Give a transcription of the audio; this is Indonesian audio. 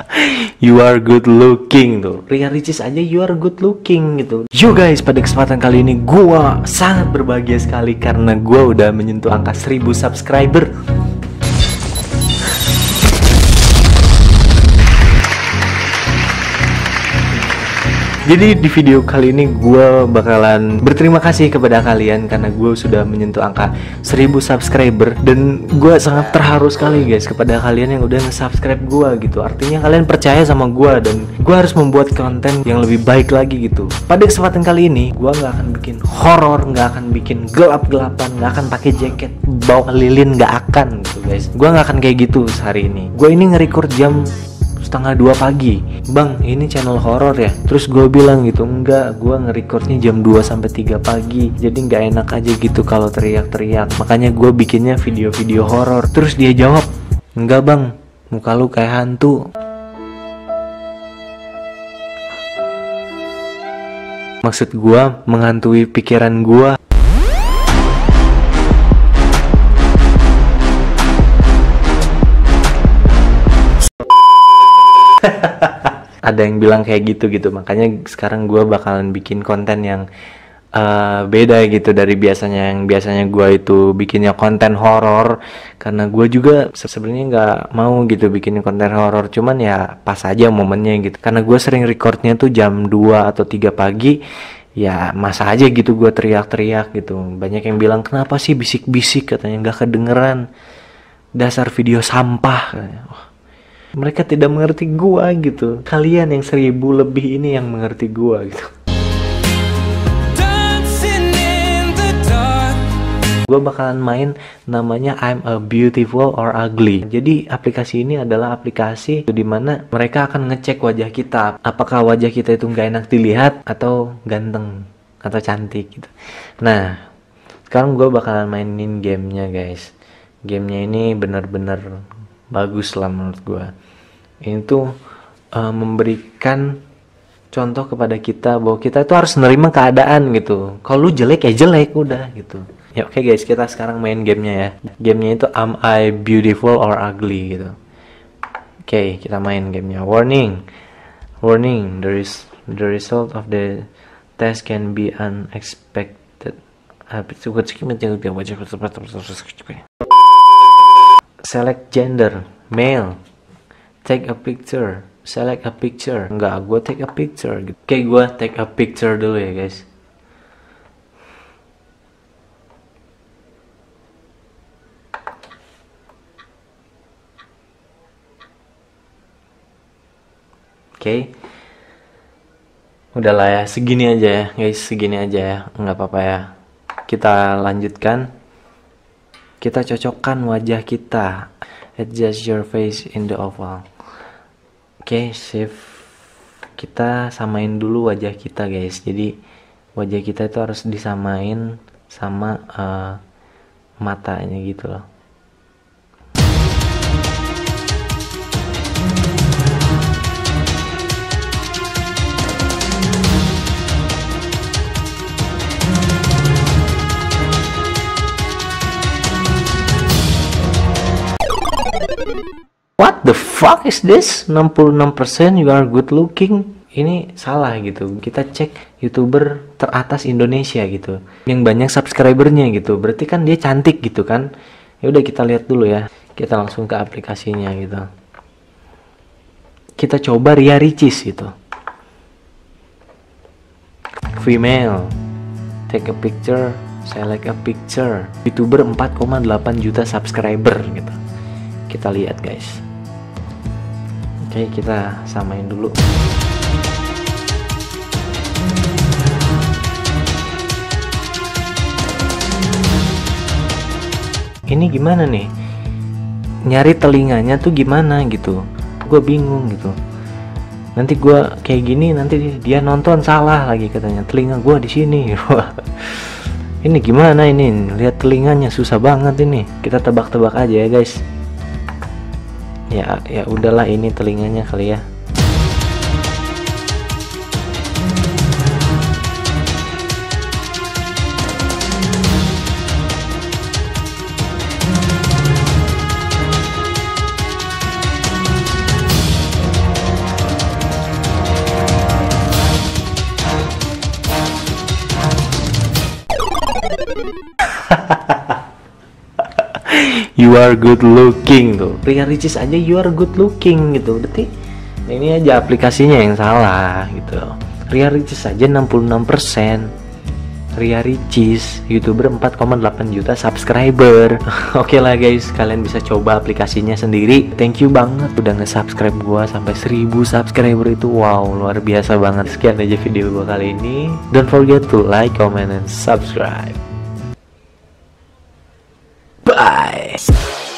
You are good looking tuh. Ria Ricis aja you are good looking gitu. Yo guys, pada kesempatan kali ini gua sangat berbahagia sekali karena gua udah menyentuh angka 1000 subscriber. Jadi di video kali ini gue bakalan berterima kasih kepada kalian karena gue sudah menyentuh angka 1000 subscriber. Dan gue sangat terharu sekali guys kepada kalian yang udah nge-subscribe gue gitu. Artinya kalian percaya sama gue dan gue harus membuat konten yang lebih baik lagi gitu. Pada kesempatan kali ini gue gak akan bikin horor, gak akan bikin gelap-gelapan, gak akan pakai jaket bawa lilin, gak akan gitu guys. Gue gak akan kayak gitu hari ini. Gue ini nge-record jam 1:30 pagi. Bang, ini channel horor ya? Terus gue bilang gitu, enggak, gue nge-recordnya jam 2-3 pagi. Jadi nggak enak aja gitu kalau teriak-teriak. Makanya gue bikinnya video-video horor. Terus dia jawab, enggak bang, muka lu kayak hantu. Maksud gue menghantui pikiran gue. Ada yang bilang kayak gitu, makanya sekarang gue bakalan bikin konten yang beda gitu dari biasanya. Yang biasanya gue itu bikinnya konten horor, karena gue juga sebenarnya nggak mau gitu bikin konten horor, cuman ya pas aja momennya gitu. Karena gue sering recordnya tuh jam 2 atau 3 pagi, ya masa aja gitu gue teriak-teriak gitu. Banyak yang bilang kenapa sih bisik-bisik, katanya nggak kedengeran, dasar video sampah katanya. Mereka tidak mengerti gua gitu. Kalian yang 1000 lebih ini yang mengerti gua gitu. Gua bakalan main namanya I'm a Beautiful or Ugly. Jadi aplikasi ini adalah aplikasi dimana mereka akan ngecek wajah kita. Apakah wajah kita itu nggak enak dilihat atau ganteng atau cantik gitu. Nah, sekarang gua bakalan mainin gamenya guys. Gamenya ini bener-bener bagus lah menurut gua. Ini tuh memberikan contoh kepada kita bahwa kita itu harus menerima keadaan gitu. Kalau lu jelek ya jelek udah gitu. Ya oke guys, kita sekarang main gamenya ya. Gamenya itu Am I Beautiful or Ugly gitu. Oke, kita main gamenya. Warning, the result of the test can be unexpected. Select gender, male. Take a picture, select a picture. Enggak, gue take a picture gitu. Oke, gue take a picture dulu ya guys. Oke. Udahlah ya, segini aja ya guys, segini aja ya. Nggak apa-apa ya. Kita lanjutkan. Kita cocokkan wajah kita. Adjust your face in the oval. Oke, shift. Kita samain dulu wajah kita guys. Jadi wajah kita itu harus disamain sama matanya gitu loh. What the fuck is this? 66% you are good looking. Ini salah gitu. Kita cek YouTuber teratas Indonesia gitu, yang banyak subscribernya gitu. Berarti kan dia cantik gitu kan. Ya udah, kita lihat dulu ya. Kita langsung ke aplikasinya gitu. Kita coba Ria Ricis gitu. Female. Take a picture, select a picture. YouTuber 4,8 juta subscriber gitu. Kita lihat guys. Oke, kita samain dulu. Ini gimana nih? Nyari telinganya tuh gimana gitu. Gue bingung gitu. Nanti gue kayak gini, nanti dia nonton salah lagi katanya. Telinga gue di sini. Ini gimana ini? Lihat telinganya susah banget ini. Kita tebak-tebak aja ya guys. Ya udahlah, ini telinganya kali ya. you are good looking tuh. Ria Ricis aja you are good looking gitu. Berarti ini aja aplikasinya yang salah gitu. Ria Ricis aja 66%. Ria Ricis, YouTuber 4,8 juta subscriber. Oke lah guys, kalian bisa coba aplikasinya sendiri. Thank you banget udah nge-subscribe gua sampai 1000 subscriber itu. Wow, luar biasa banget. Sekian aja video gua kali ini. Don't forget to like, comment, and subscribe. Bye.